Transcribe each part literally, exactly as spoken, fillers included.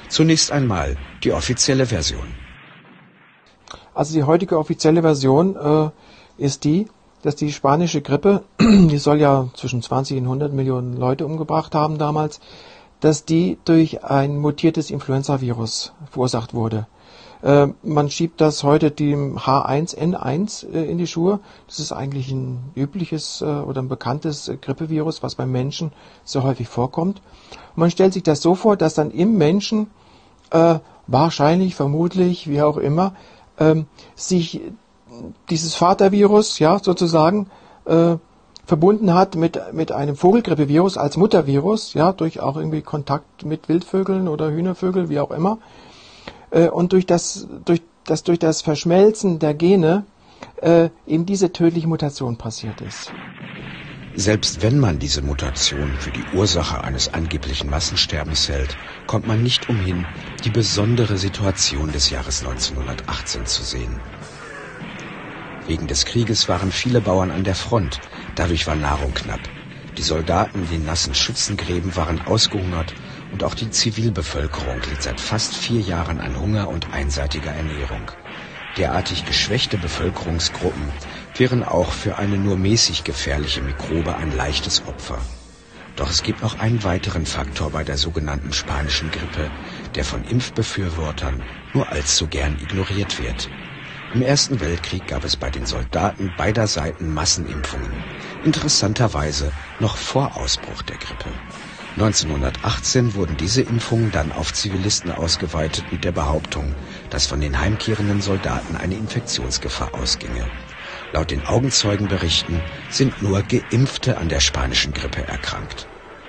Zunächst einmal die offizielle Version. Also die heutige offizielle Version äh, ist die, dass die spanische Grippe, die soll ja zwischen zwanzig und hundert Millionen Leute umgebracht haben damals, dass die durch ein mutiertes Influenza-Virus verursacht wurde. Äh, man schiebt das heute dem H eins N eins äh, in die Schuhe. Das ist eigentlich ein übliches äh, oder ein bekanntes äh, Grippevirus, was beim Menschen sehr häufig vorkommt. Und man stellt sich das so vor, dass dann im Menschen äh, wahrscheinlich, vermutlich, wie auch immer, äh, sich dieses Vatervirus, ja, sozusagen, äh, verbunden hat mit, mit einem Vogelgrippevirus als Muttervirus, ja, durch auch irgendwie Kontakt mit Wildvögeln oder Hühnervögeln, wie auch immer. Und durch das, durch das, durch das Verschmelzen der Gene äh, eben diese tödliche Mutation passiert ist. Selbst wenn man diese Mutation für die Ursache eines angeblichen Massensterbens hält, kommt man nicht umhin, die besondere Situation des Jahres neunzehnhundertachtzehn zu sehen. Wegen des Krieges waren viele Bauern an der Front, dadurch war Nahrung knapp. Die Soldaten in den nassen Schützengräben waren ausgehungert und auch die Zivilbevölkerung litt seit fast vier Jahren an Hunger und einseitiger Ernährung. Derartig geschwächte Bevölkerungsgruppen wären auch für eine nur mäßig gefährliche Mikrobe ein leichtes Opfer. Doch es gibt noch einen weiteren Faktor bei der sogenannten spanischen Grippe, der von Impfbefürwortern nur allzu gern ignoriert wird. Im Ersten Weltkrieg gab es bei den Soldaten beider Seiten Massenimpfungen. Interessanterweise noch vor Ausbruch der Grippe. neunzehnhundertachtzehn wurden diese Impfungen dann auf Zivilisten ausgeweitet mit der Behauptung, dass von den heimkehrenden Soldaten eine Infektionsgefahr ausginge. Laut den Augenzeugenberichten sind nur Geimpfte an der spanischen Grippe erkrankt.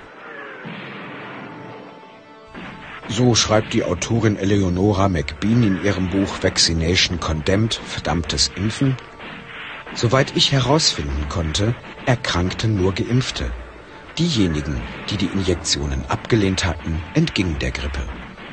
So schreibt die Autorin Eleonora McBean in ihrem Buch Vaccination Condemned, verdammtes Impfen: Soweit ich herausfinden konnte, erkrankten nur Geimpfte. Diejenigen, die die Injektionen abgelehnt hatten, entgingen der Grippe.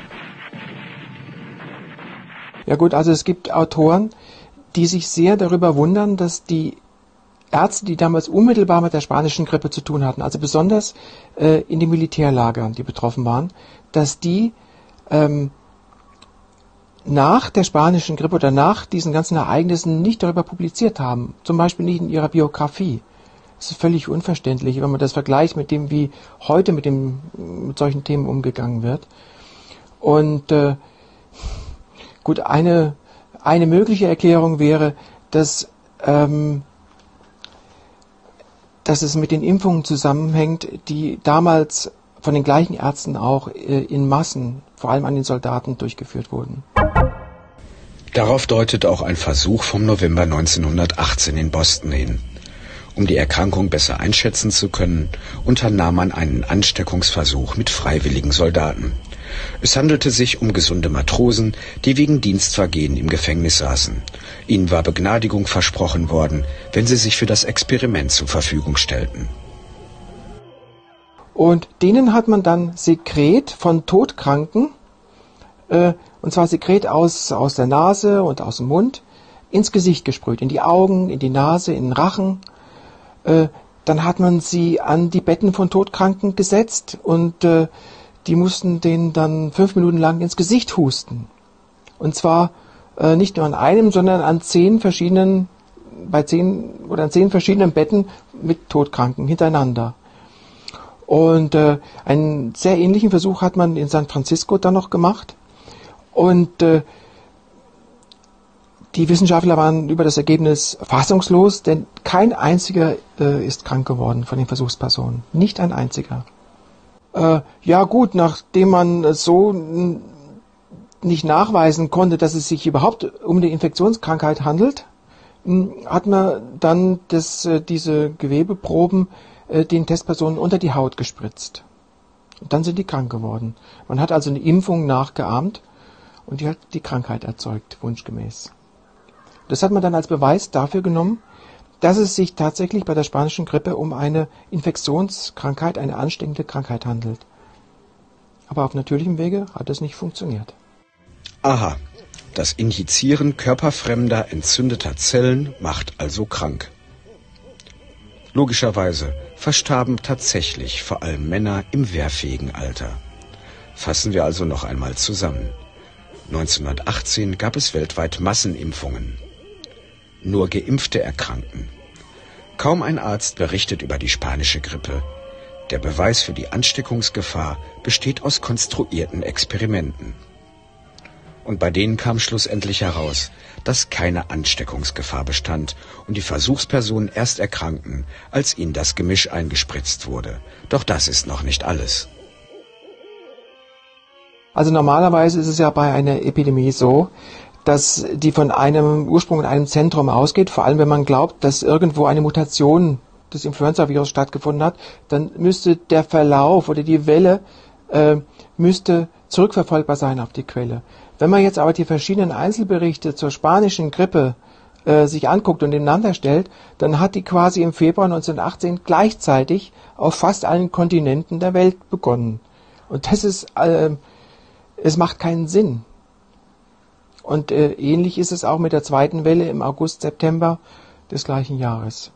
Ja gut, also es gibt Autoren, die sich sehr darüber wundern, dass die Ärzte, die damals unmittelbar mit der spanischen Grippe zu tun hatten, also besonders äh, in den Militärlagern, die betroffen waren, dass die ähm, nach der spanischen Grippe oder nach diesen ganzen Ereignissen nicht darüber publiziert haben. Zum Beispiel nicht in ihrer Biografie. Das ist völlig unverständlich, wenn man das vergleicht mit dem, wie heute mit, dem, mit solchen Themen umgegangen wird. Und äh, gut, eine, eine mögliche Erklärung wäre, dass, ähm, dass es mit den Impfungen zusammenhängt, die damals von den gleichen Ärzten auch äh, in Massen, vor allem an den Soldaten, durchgeführt wurden. Darauf deutet auch ein Versuch vom November neunzehnhundertachtzehn in Boston hin. Um die Erkrankung besser einschätzen zu können, unternahm man einen Ansteckungsversuch mit freiwilligen Soldaten. Es handelte sich um gesunde Matrosen, die wegen Dienstvergehen im Gefängnis saßen. Ihnen war Begnadigung versprochen worden, wenn sie sich für das Experiment zur Verfügung stellten. Und denen hat man dann Sekret von Todkranken, äh, und zwar Sekret aus, aus der Nase und aus dem Mund, ins Gesicht gesprüht, in die Augen, in die Nase, in den Rachen. Äh, dann hat man sie an die Betten von Todkranken gesetzt und äh, die mussten denen dann fünf Minuten lang ins Gesicht husten. Und zwar äh, nicht nur an einem, sondern an zehn verschiedenen, bei zehn oder an zehn verschiedenen Betten mit Todkranken hintereinander. Und äh, einen sehr ähnlichen Versuch hat man in San Francisco dann noch gemacht. Und äh, die Wissenschaftler waren über das Ergebnis fassungslos, denn kein einziger äh, ist krank geworden von den Versuchspersonen. Nicht ein einziger. Äh, ja gut, nachdem man so n- nicht nachweisen konnte, dass es sich überhaupt um eine Infektionskrankheit handelt, m- hat man dann das, äh, diese Gewebeproben äh, den Testpersonen unter die Haut gespritzt. Und dann sind die krank geworden. Man hat also eine Impfung nachgeahmt und die hat die Krankheit erzeugt, wunschgemäß. Das hat man dann als Beweis dafür genommen, dass es sich tatsächlich bei der spanischen Grippe um eine Infektionskrankheit, eine ansteckende Krankheit handelt. Aber auf natürlichem Wege hat es nicht funktioniert. Aha, das Injizieren körperfremder, entzündeter Zellen macht also krank. Logischerweise verstarben tatsächlich vor allem Männer im wehrfähigen Alter. Fassen wir also noch einmal zusammen. neunzehnhundertachtzehn gab es weltweit Massenimpfungen. Nur Geimpfte erkranken. Kaum ein Arzt berichtet über die spanische Grippe. Der Beweis für die Ansteckungsgefahr besteht aus konstruierten Experimenten. Und bei denen kam schlussendlich heraus, dass keine Ansteckungsgefahr bestand und die Versuchspersonen erst erkrankten, als ihnen das Gemisch eingespritzt wurde. Doch das ist noch nicht alles. Also normalerweise ist es ja bei einer Epidemie so, dass die von einem Ursprung in einem Zentrum ausgeht, vor allem wenn man glaubt, dass irgendwo eine Mutation des Influenza-Virus stattgefunden hat, dann müsste der Verlauf oder die Welle äh, müsste zurückverfolgbar sein auf die Quelle. Wenn man jetzt aber die verschiedenen Einzelberichte zur spanischen Grippe äh, sich anguckt und nebeneinander stellt, dann hat die quasi im Februar neunzehnhundertachtzehn gleichzeitig auf fast allen Kontinenten der Welt begonnen. Und das ist, äh, es macht keinen Sinn. Und äh, ähnlich ist es auch mit der zweiten Welle im August, September des gleichen Jahres.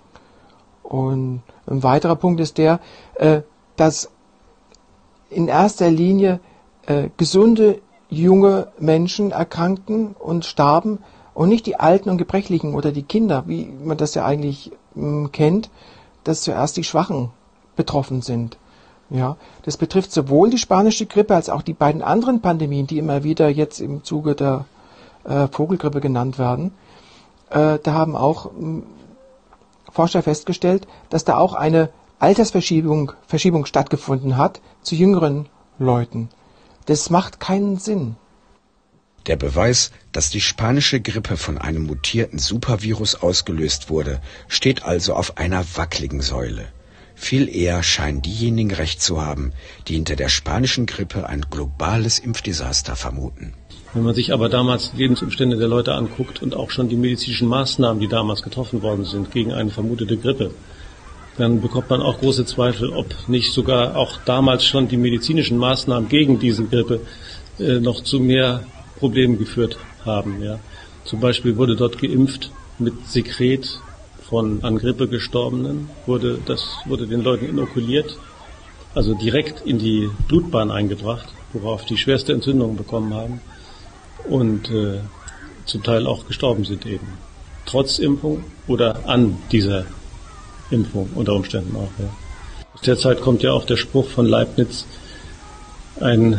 Und ein weiterer Punkt ist der, äh, dass in erster Linie äh, gesunde, junge Menschen erkrankten und starben und nicht die Alten und Gebrechlichen oder die Kinder, wie man das ja eigentlich mh, kennt, dass zuerst die Schwachen betroffen sind. Ja, das betrifft sowohl die spanische Grippe als auch die beiden anderen Pandemien, die immer wieder jetzt im Zuge der äh, Vogelgrippe genannt werden. Äh, da haben auch mh, Forscher festgestellt, dass da auch eine Altersverschiebung Verschiebung stattgefunden hat zu jüngeren Leuten. Das macht keinen Sinn. Der Beweis, dass die spanische Grippe von einem mutierten Supervirus ausgelöst wurde, steht also auf einer wackeligen Säule. Viel eher scheinen diejenigen recht zu haben, die hinter der spanischen Grippe ein globales Impfdesaster vermuten. Wenn man sich aber damals die Lebensumstände der Leute anguckt und auch schon die medizinischen Maßnahmen, die damals getroffen worden sind gegen eine vermutete Grippe, dann bekommt man auch große Zweifel, ob nicht sogar auch damals schon die medizinischen Maßnahmen gegen diese Grippe äh, noch zu mehr Problemen geführt haben. Ja. Zum Beispiel wurde dort geimpft mit Sekret von an Grippe Gestorbenen, wurde, das wurde den Leuten inokuliert, also direkt in die Blutbahn eingebracht, worauf die schwerste Entzündung bekommen haben und äh, zum Teil auch gestorben sind eben. Trotz Impfung oder an dieser Impfung unter Umständen auch. Ja. Aus der Zeit kommt ja auch der Spruch von Leibniz, ein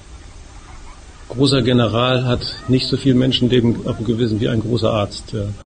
großer General hat nicht so viel Menschenleben auf dem Gewissen wie ein großer Arzt. Ja.